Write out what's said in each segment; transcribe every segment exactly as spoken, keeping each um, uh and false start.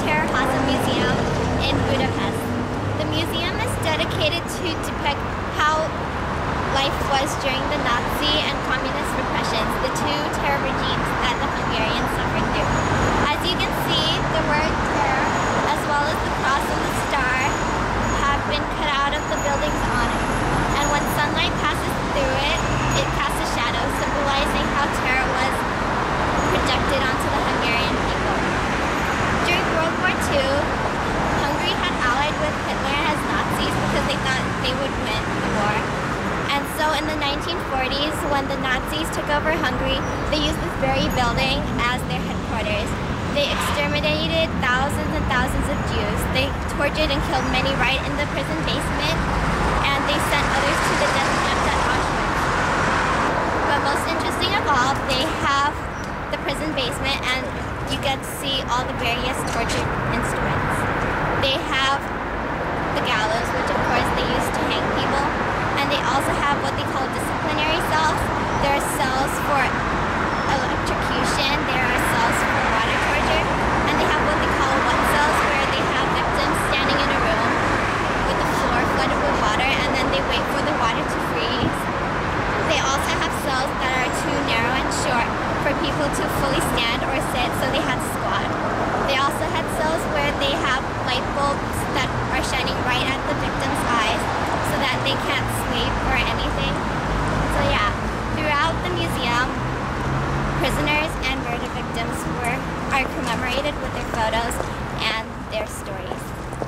Terrahasa Museum in Budapest. The museum is dedicated to depict how life was during the Nazi and communist repressions, the two terror regimes that the Hungarians suffered through. As you can see, the word terror, as well as the cross and the star, have been cut out of the building's honor. And when sunlight passes through it, it casts a shadow, symbolizing how terror was projected onto the Hungarian people. During World War Two, Hungary had allied with Hitler and his Nazis because they thought they would win the war. And so in the nineteen forties, when the Nazis took over Hungary, they used this very building as their headquarters. They exterminated thousands and thousands of Jews. They tortured and killed many right in the prison basement, and they sent others to the death camps at Auschwitz. But most interesting of all, they have the prison basement, and you get to see all the various torture instruments. They have the gallows, which of course they use to hang people, and they also have what they call disciplinary cells. There are cells for electrocution, there are cells for water torture, and they have what they call wet cells, where they have victims standing in a room with the floor flooded with water, and then they wait for the water to freeze. They also have cells that are too narrow and short for people to fully stand or sit, so they had to squat. They also had cells where they have light bulbs that are shining right at the victim's eyes so that they can't sleep or anything. So yeah, throughout the museum, prisoners and murder victims were are commemorated with their photos and their stories.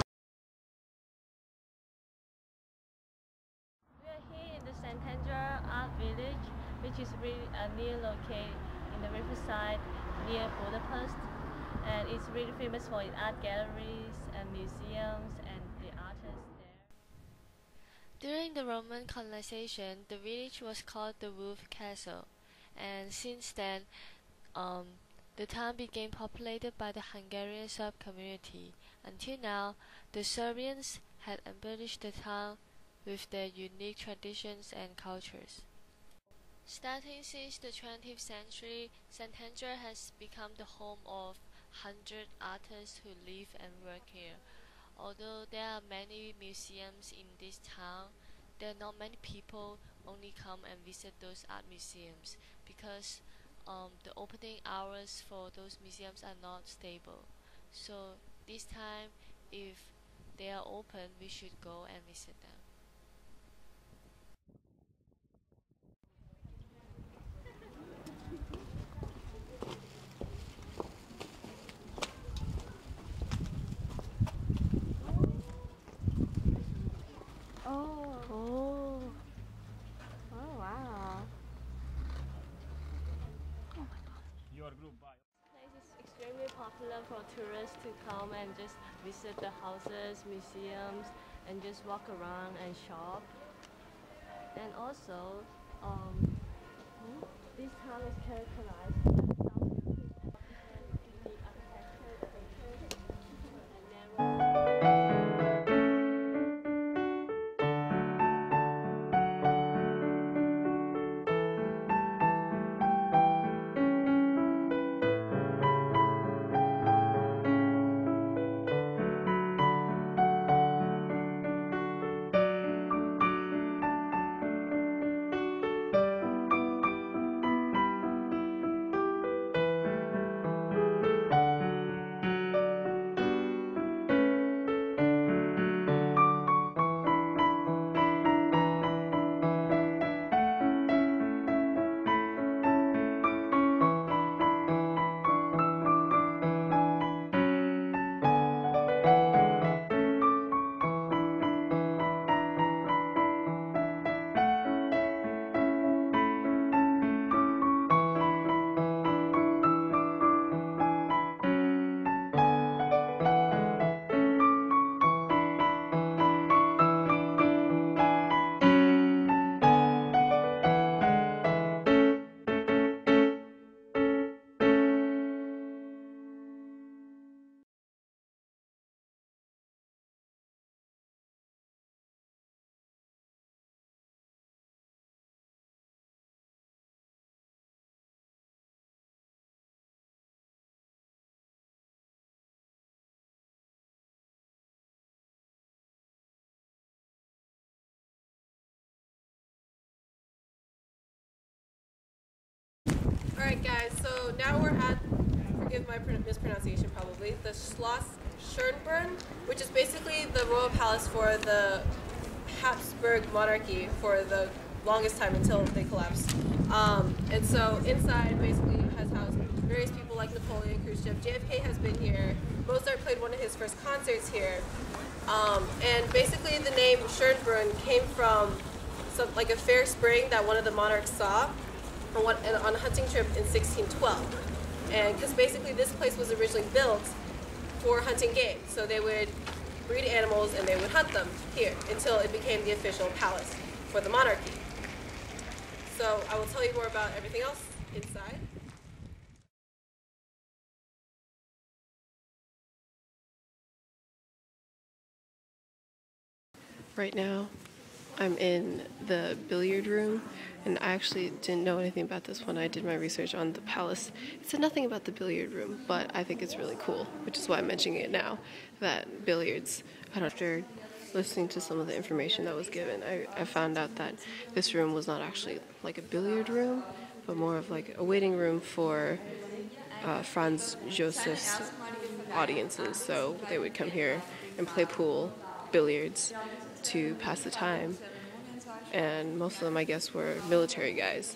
We are here in the Santander Art Village, which is really uh, near located in the riverside near Budapest, and it's really famous for its art galleries and museums and the artists there. During the Roman colonization, the village was called the Wolf Castle, and since then, um, the town became populated by the Hungarian Serb community. Until now, the Serbians had embellished the town with their unique traditions and cultures. Starting since the twentieth century, Santander has become the home of one hundred artists who live and work here. Although there are many museums in this town, there are not many people only come and visit those art museums because um, the opening hours for those museums are not stable. So this time, if they are open, we should go and visit them. Oh. Oh. Oh wow. Oh my god. Your group bye. This place is extremely popular for tourists to come and just visit the houses, museums, and just walk around and shop. And also, um, this town is characterized by some beauty and unique architecture, culture, and narrow. Alright guys, so now we're at, forgive my mispronunciation probably, the Schloss Schönbrunn, which is basically the royal palace for the Habsburg monarchy for the longest time until they collapsed. Um, and so inside basically has housed various people like Napoleon, Khrushchev. J F K has been here. Mozart played one of his first concerts here. Um, and basically the name Schönbrunn came from some, like a fair spring that one of the monarchs saw on, one, on a hunting trip in sixteen twelve. And because basically this place was originally built for hunting game. So they would breed animals and they would hunt them here until it became the official palace for the monarchy. So I will tell you more about everything else inside. Right now, I'm in the billiard room, and I actually didn't know anything about this when I did my research on the palace. It said nothing about the billiard room, but I think it's really cool, which is why I'm mentioning it now, that billiards, after listening to some of the information that was given, I, I found out that this room was not actually like a billiard room, but more of like a waiting room for uh, Franz Joseph's audiences. So they would come here and play pool, billiards, to pass the time, and most of them, I guess, were military guys.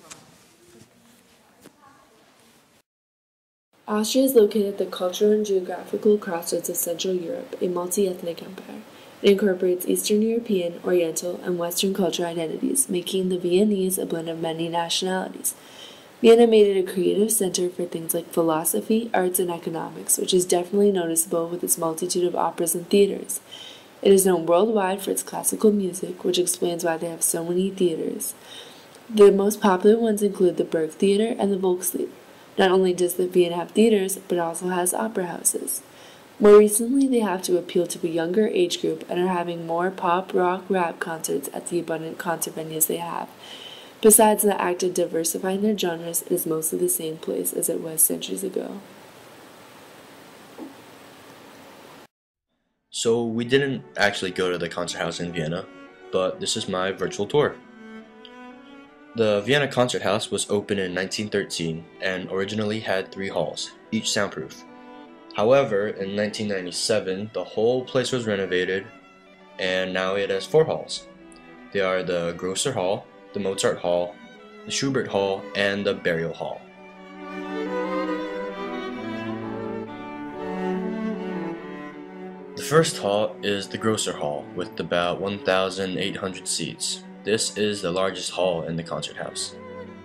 Austria is located at the cultural and geographical crossroads of Central Europe, a multi-ethnic empire. It incorporates Eastern European, Oriental, and Western cultural identities, making the Viennese a blend of many nationalities. Vienna made it a creative center for things like philosophy, arts, and economics, which is definitely noticeable with its multitude of operas and theaters. It is known worldwide for its classical music, which explains why they have so many theaters. The most popular ones include the Burg Theater and the Volkslied. Not only does the Vienna have theaters, but it also has opera houses. More recently, they have to appeal to a younger age group and are having more pop, rock, rap concerts at the abundant concert venues they have. Besides the act of diversifying their genres, it is mostly the same place as it was centuries ago. So we didn't actually go to the concert house in Vienna, but this is my virtual tour. The Vienna Concert House was opened in nineteen thirteen and originally had three halls, each soundproof. However, in nineteen ninety-seven, the whole place was renovated and now it has four halls. They are the Grosser Hall, the Mozart Hall, the Schubert Hall, and the Burial Hall. The first hall is the Grosser Hall with about one thousand eight hundred seats. This is the largest hall in the concert house.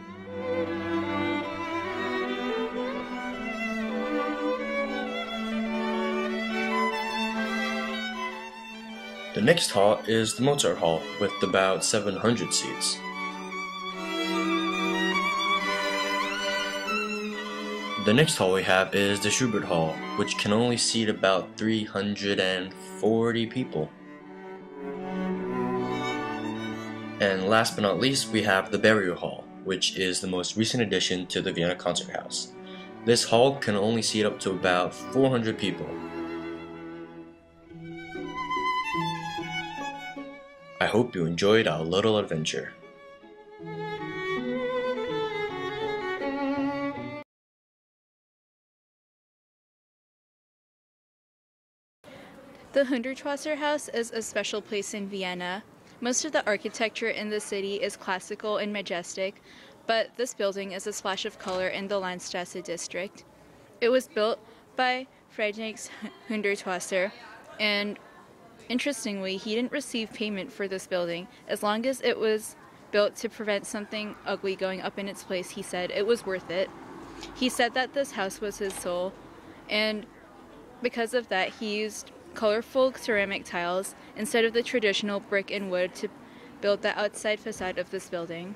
The next hall is the Mozart Hall with about seven hundred seats. The next hall we have is the Schubert Hall, which can only seat about three hundred forty people. And last but not least, we have the Burial Hall, which is the most recent addition to the Vienna Concert House. This hall can only seat up to about four hundred people. I hope you enjoyed our little adventure. The Hundertwasser House is a special place in Vienna. Most of the architecture in the city is classical and majestic, but this building is a splash of color in the Landstrasse district. It was built by Friedrich Hundertwasser, and interestingly, he didn't receive payment for this building. As long as it was built to prevent something ugly going up in its place, he said it was worth it. He said that this house was his soul, and because of that, he used colorful ceramic tiles instead of the traditional brick and wood to build the outside facade of this building.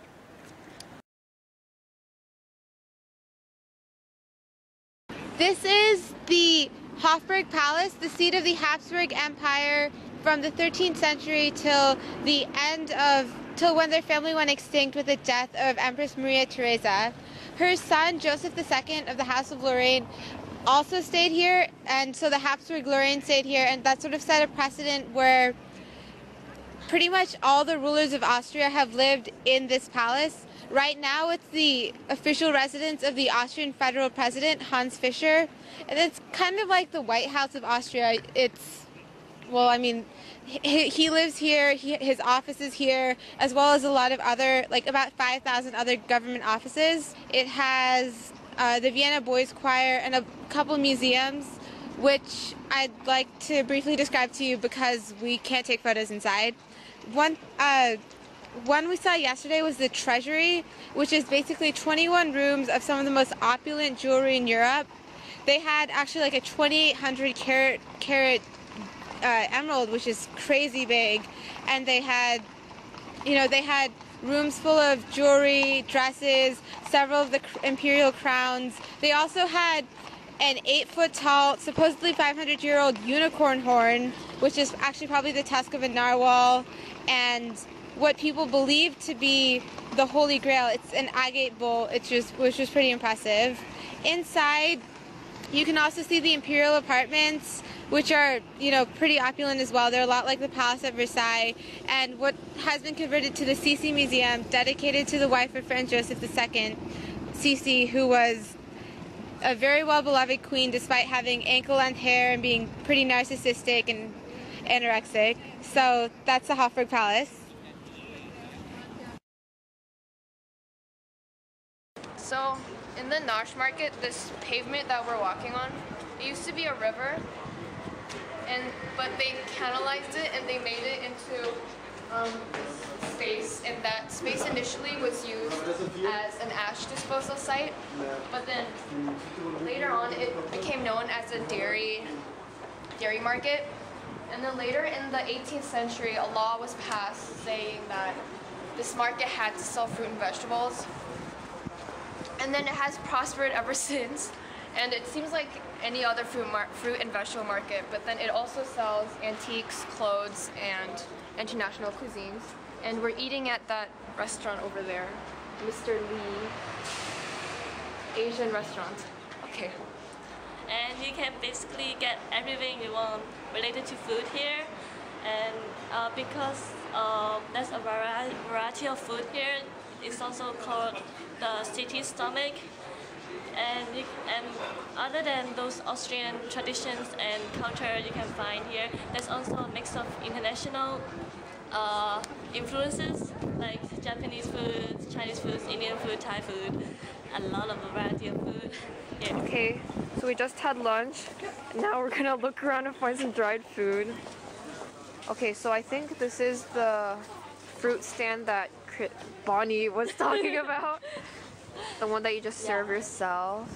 This is the Hofburg Palace, the seat of the Habsburg Empire from the thirteenth century till the end of, till when their family went extinct with the death of Empress Maria Theresa. Her son, Joseph the Second of the House of Lorraine, also stayed here, and so the Habsburg Lorraine stayed here, and that sort of set a precedent where pretty much all the rulers of Austria have lived in this palace. Right now, it's the official residence of the Austrian federal president, Hans Fischer, and it's kind of like the White House of Austria. It's, well, I mean, he, he lives here, he, his office is here, as well as a lot of other, like about five thousand other government offices. It has uh, the Vienna Boys Choir and a couple museums, which I'd like to briefly describe to you because we can't take photos inside. One, uh, one we saw yesterday was the Treasury, which is basically twenty-one rooms of some of the most opulent jewelry in Europe. They had actually like a twenty-eight hundred carat, carat uh, emerald, which is crazy big, and they had, you know, they had rooms full of jewelry, dresses, several of the imperial crowns. They also had an eight-foot tall, supposedly five hundred year old unicorn horn, which is actually probably the tusk of a narwhal, and what people believe to be the Holy Grail. It's an agate bull, it's just, which was pretty impressive. Inside, you can also see the imperial apartments, which are, you know, pretty opulent as well. They're a lot like the Palace at Versailles, and what has been converted to the Sisi Museum, dedicated to the wife of Franz Joseph the Second, Sisi, who was a very well-beloved queen despite having ankle-length hair and being pretty narcissistic and anorexic. So that's the Hofburg Palace. So in the Nash Market, this pavement that we're walking on, it used to be a river, and but they canalized it and they made it into um, this space, and that space initially was used as an ash disposal site, but then later on it became known as a dairy dairy market. And then later in the eighteenth century, a law was passed saying that this market had to sell fruit and vegetables. And then it has prospered ever since, and it seems like any other fruit, mar fruit and vegetable market, but then it also sells antiques, clothes, and international cuisines. And we're eating at that restaurant over there, Mister Lee Asian restaurant. Okay. And you can basically get everything you want related to food here. And uh, because uh, there's a vari variety of food here, it's also called the city stomach. And, you, and other than those Austrian traditions and culture you can find here, there's also a mix of international uh, influences like Japanese food, Chinese food, Indian food, Thai food, a lot of variety of food. Yeah. Okay, so we just had lunch. Now we're gonna look around and find some dried food. Okay, so I think this is the fruit stand that Bonnie was talking about. The one that you just serve yeah. yourself.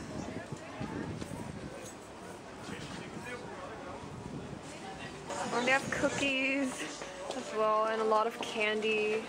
And they have cookies as well, and a lot of candy.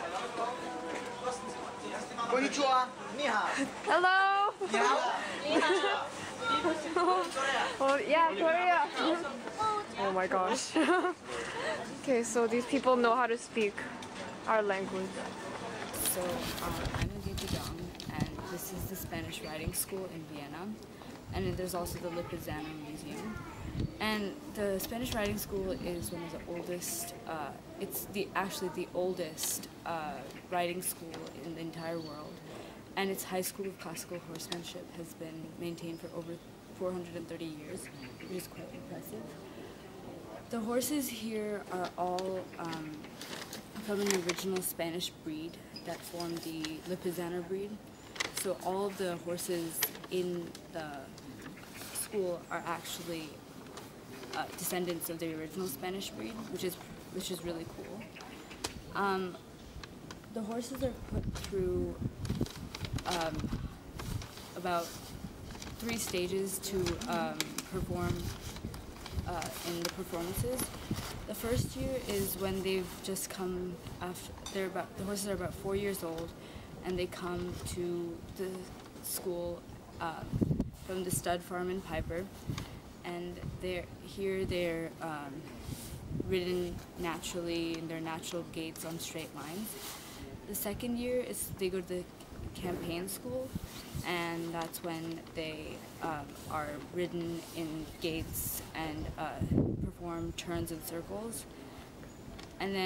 Konnichiwa. Ni hao. Hello. Ni hao. Ni hao. Oh, yeah, Korea. Oh my gosh. Okay, so these people know how to speak our language. So um, I'm Aditi Dong, and this is the Spanish Writing School in Vienna, and there's also the Lipizzaner Museum. And the Spanish Writing School is one of the oldest, uh, it's the actually the oldest uh, writing school in the entire world, and its high school of classical horsemanship has been maintained for over four hundred thirty years, which is quite impressive. The horses here are all um, from an original Spanish breed that formed the Lipizzaner breed. So all of the horses in the school are actually uh, descendants of the original Spanish breed, which is which is really cool. Um, the horses are put through um, about three stages to um, perform uh, in the performances. The first year is when they've just come after, they're about, the horses are about four years old, and they come to the school um, from the stud farm in Piper, and they're here they're um, ridden naturally in their natural gaits on straight lines. The second year is they go to the campaign school, and that's when they um, are ridden in gaits and uh, perform turns and circles. And then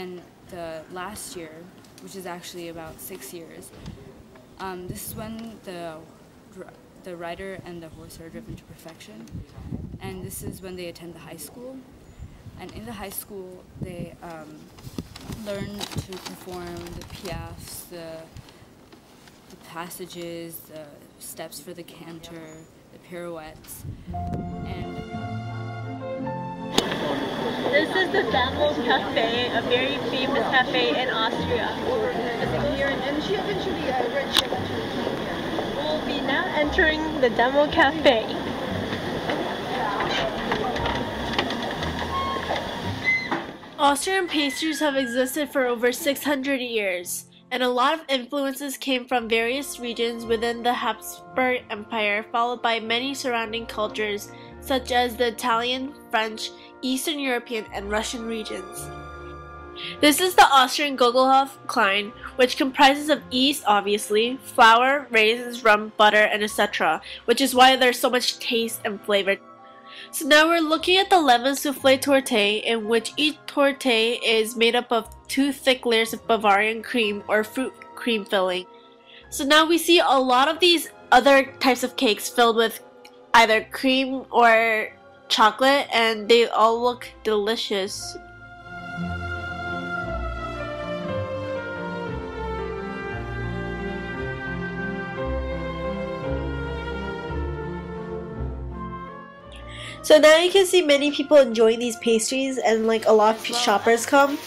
the last year, which is actually about six years, um, this is when the the rider and the horse are driven to perfection, and this is when they attend the high school. And in the high school, they um, learn to perform the piafs, the, the passages, the steps for the canter, the pirouettes, and this is the Damo Cafe, a very famous cafe in Austria. We'll be now entering the Damo Cafe. Austrian pastries have existed for over six hundred years, and a lot of influences came from various regions within the Habsburg Empire, followed by many surrounding cultures such as the Italian, French, Eastern European, and Russian regions. This is the Austrian Gogelhof Klein, which comprises of yeast, obviously, flour, raisins, rum, butter, and et cetera, which is why there's so much taste and flavor. So now we're looking at the lemon souffle torte, in which each torte is made up of two thick layers of Bavarian cream or fruit cream filling. So now we see a lot of these other types of cakes filled with either cream or chocolate, and they all look delicious. So now you can see many people enjoying these pastries, and like a lot of shoppers come.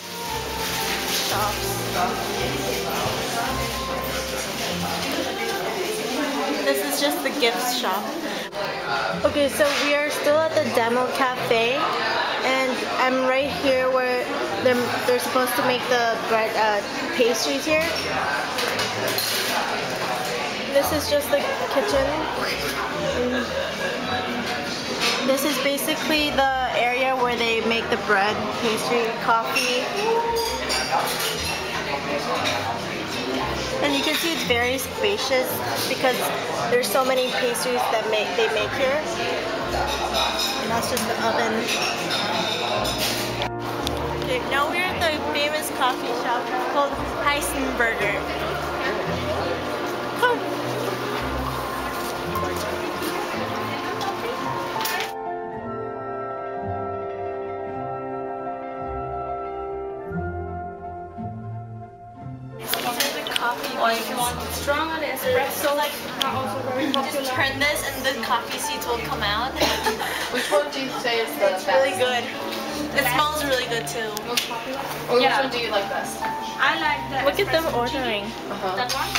This is just the gift shop. Okay, so we are still at the Damo Cafe, and I'm right here where they're, they're supposed to make the bread uh, pastries here. This is just the kitchen. And this is basically the area where they make the bread, pastry, coffee. And you can see it's very spacious because there's so many pastries that make they make here. And that's just the oven. Okay, now we're at the famous coffee shop called Heisenberger. Come. Or if you want strong on the espresso, like also very popular. Just turn this and the coffee seeds will come out. Which one do you say is the It's best? really good. It smells really good too. Most popular? Or Yeah. which one do you like best? I like that. Look at them ordering. Uh-huh. That one?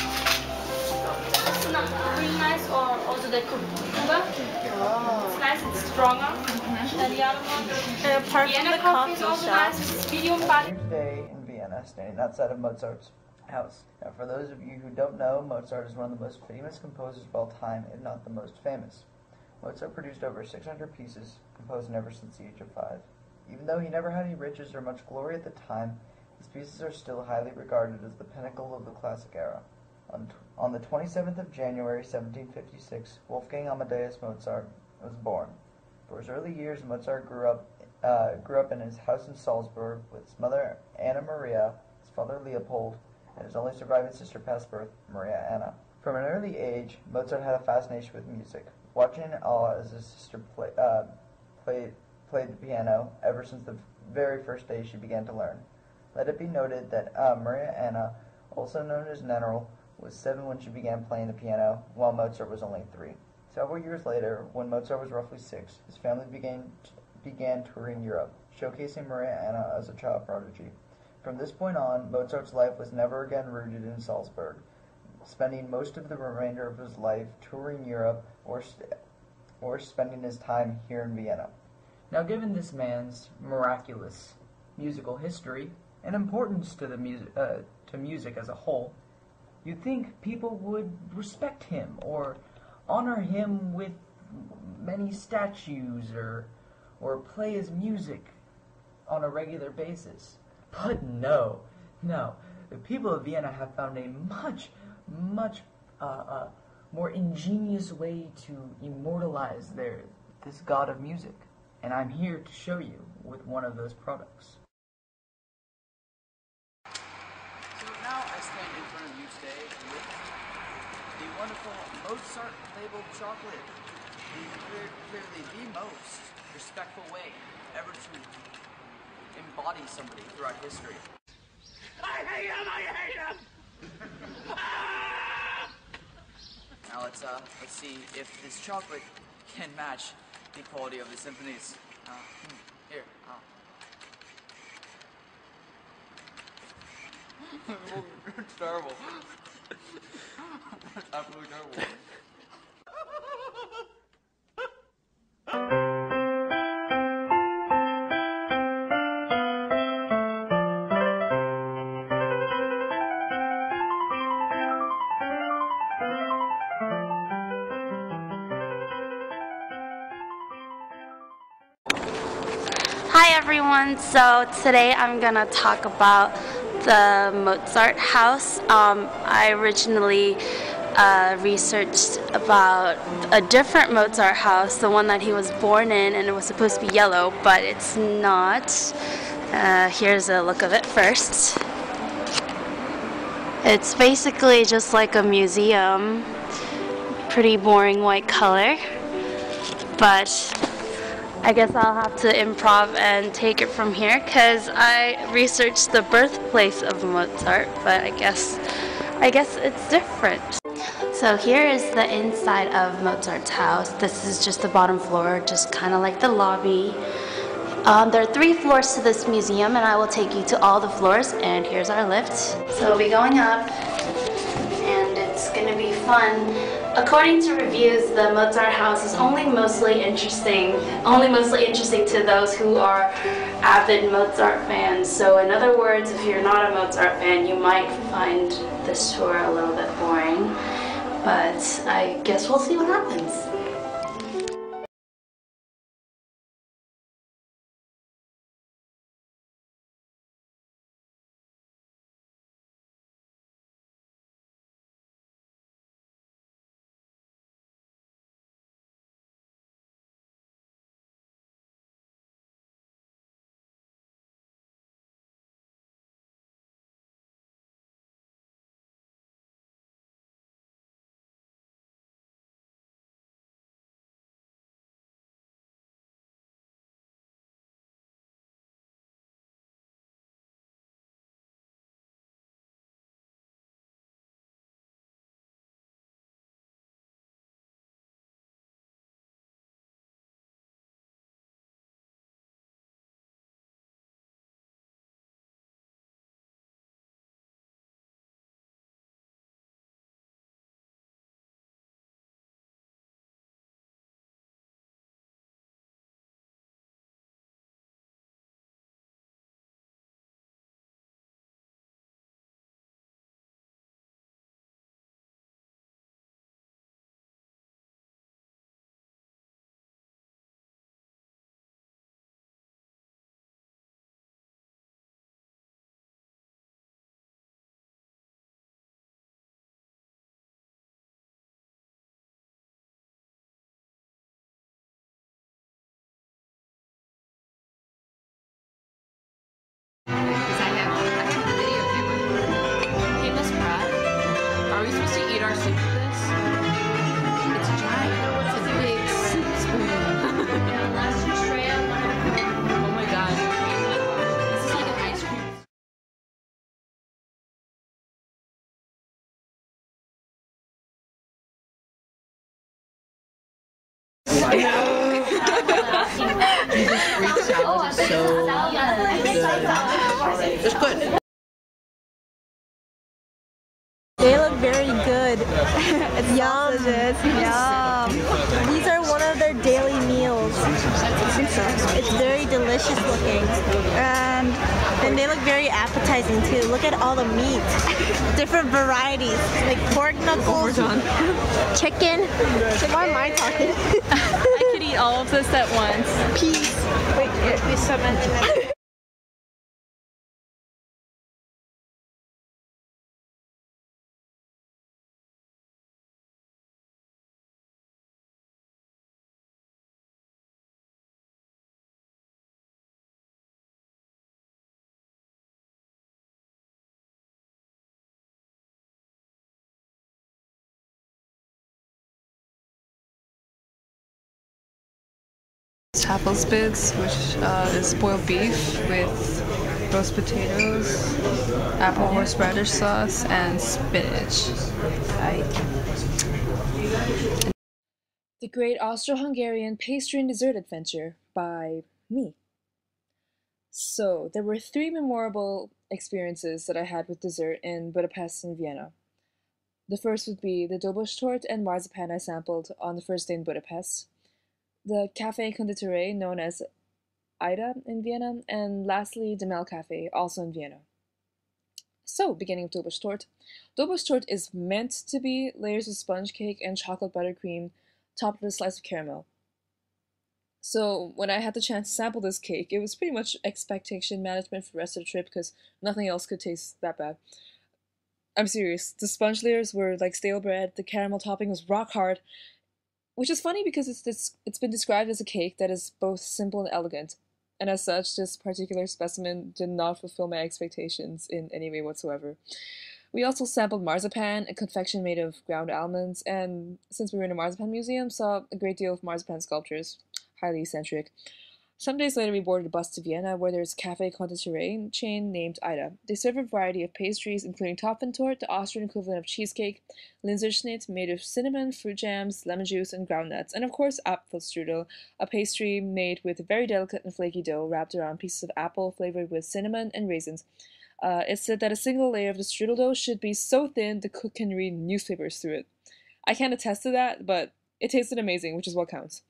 It's not really nice, or also the Cuba. Oh. It's nice, it's stronger than the other one. And apart from Vienna the coffee is coffee also shop, nice, it's medium but Here today in Vienna, standing outside of Mozart's house. Now, for those of you who don't know, Mozart is one of the most famous composers of all time, if not the most famous. Mozart produced over six hundred pieces, composed ever since the age of five. Even though he never had any riches or much glory at the time, his pieces are still highly regarded as the pinnacle of the classic era. On, t on the twenty-seventh of January, seventeen fifty-six, Wolfgang Amadeus Mozart was born. For his early years, Mozart grew up, uh, grew up in his house in Salzburg with his mother, Anna Maria, his father, Leopold, and his only surviving sister past birth, Maria Anna. From an early age, Mozart had a fascination with music, watching in awe as his sister play, uh, played, played the piano ever since the very first day she began to learn. Let it be noted that uh, Maria Anna, also known as Nennerl, was seven when she began playing the piano, while Mozart was only three. Several years later, when Mozart was roughly six, his family began, began touring Europe, showcasing Maria Anna as a child prodigy. From this point on, Mozart's life was never again rooted in Salzburg, spending most of the remainder of his life touring Europe or, st or spending his time here in Vienna. Now, given this man's miraculous musical history and importance to the music, uh, to music as a whole, you'd think people would respect him or honor him with many statues or or play his music on a regular basis. But no, no. The people of Vienna have found a much, much uh, uh, more ingenious way to immortalize their this god of music. And I'm here to show you with one of those products. wonderful Mozart labeled chocolate. The, clearly the most respectful way ever to embody somebody throughout history. I hate him! I hate him! Now let's uh let's see if this chocolate can match the quality of the symphonies. Uh, hmm, here. Uh. It's terrible. It's absolutely terrible. Hi everyone, so today I'm gonna talk about the Mozart house. Um, I originally uh, researched about a different Mozart house, the one that he was born in, and it was supposed to be yellow, but it's not. Uh, here's a look of it first. It's basically just like a museum, pretty boring white color, but I guess I'll have to improv and take it from here because I researched the birthplace of Mozart, but I guess I guess it's different. So here is the inside of Mozart's house. This is just the bottom floor, just kind of like the lobby. Um, there are three floors to this museum, and I will take you to all the floors, and here's our lift. So we'll be going up, and it's gonna be fun. According to reviews, the Mozart house is only mostly interesting, only mostly interesting to those who are avid Mozart fans. So in other words, if you're not a Mozart fan, you might find this tour a little bit boring. But I guess we'll see what happens. Jesus Freak salad is so good. Just put. They look very good. It's yum. Yum. These are one of their daily meals. It's very delicious looking. And then they look very appetizing too. Look at all the meat. Different varieties. Like pork knuckles, chicken. Why am I talking? I could eat all of this at once. Peas. Wait, there's some in there. tafelspitz, which uh, is boiled beef with roast potatoes, apple horseradish sauce, and spinach. Hi. The Great Austro-Hungarian Pastry and Dessert Adventure by me. So, there were three memorable experiences that I had with dessert in Budapest and Vienna. The first would be the Dobostorte and marzipan I sampled on the first day in Budapest, the Café Conditoré known as Ida in Vienna, and lastly Demel Cafe, also in Vienna. So, beginning with Dobostorte. Dobostorte is meant to be layers of sponge cake and chocolate buttercream topped with a slice of caramel. So when I had the chance to sample this cake, it was pretty much expectation management for the rest of the trip because nothing else could taste that bad. I'm serious. The sponge layers were like stale bread, the caramel topping was rock hard, which is funny because it's, it's, it's been described as a cake that is both simple and elegant, and as such, this particular specimen did not fulfill my expectations in any way whatsoever. We also sampled marzipan, a confection made of ground almonds, and since we were in a marzipan museum, saw a great deal of marzipan sculptures, highly eccentric. Some days later we boarded a bus to Vienna where there's a Café Conditoré chain named Ida. They serve a variety of pastries including Topfentorte, the Austrian equivalent of cheesecake, Linzerschnitt made of cinnamon, fruit jams, lemon juice, and ground nuts, and of course Apfelstrudel, a pastry made with a very delicate and flaky dough wrapped around pieces of apple flavored with cinnamon and raisins. Uh, it's said that a single layer of the strudel dough should be so thin the cook can read newspapers through it. I can't attest to that, but it tasted amazing, which is what counts.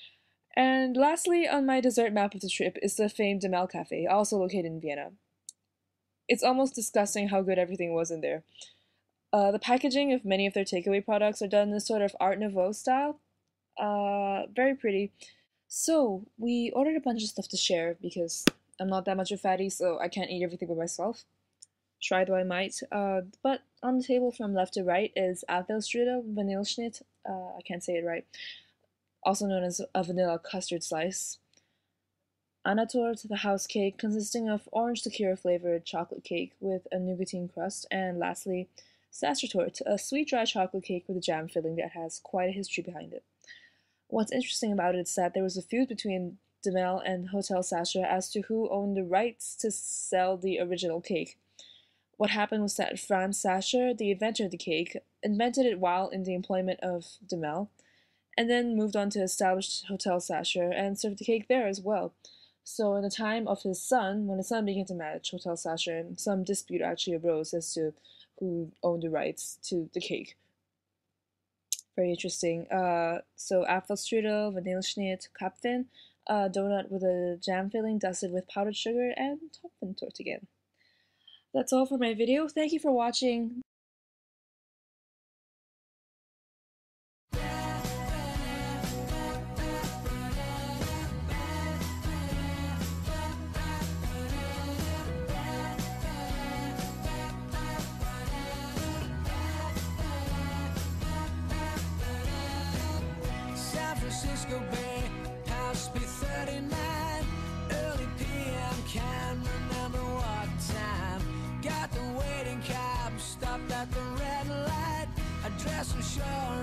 And lastly, on my dessert map of the trip is the famed Demel Cafe, also located in Vienna. It's almost disgusting how good everything was in there. Uh, the packaging of many of their takeaway products are done in a sort of Art Nouveau style. Uh, very pretty. So, we ordered a bunch of stuff to share because I'm not that much of a fatty, so I can't eat everything by myself. Try though I might. Uh, but on the table from left to right is Apfelstrudel, Vanilleschnitt, uh, I can't say it right, also known as a vanilla custard slice. Anatort, the house cake, consisting of orange liqueur flavored chocolate cake with a nougatine crust, and lastly, Sachertorte, a sweet dry chocolate cake with a jam filling that has quite a history behind it. What's interesting about it is that there was a feud between Demel and Hotel Sacher as to who owned the rights to sell the original cake. What happened was that Franz Sacher, the inventor of the cake, invented it while in the employment of Demel, and then moved on to establish Hotel Sacher and served the cake there as well. So in the time of his son, when his son began to manage Hotel Sacher, some dispute actually arose as to who owned the rights to the cake. Very interesting. Uh, so Apfelstrudel, Vanilleschnitt, Kapfen, a donut with a jam filling dusted with powdered sugar, and Topfentorte again. That's all for my video. Thank you for watching. San Francisco Bay, House B thirty-nine, early P M, can't remember what time. Got the waiting cab, stopped at the red light, I dressed for sure.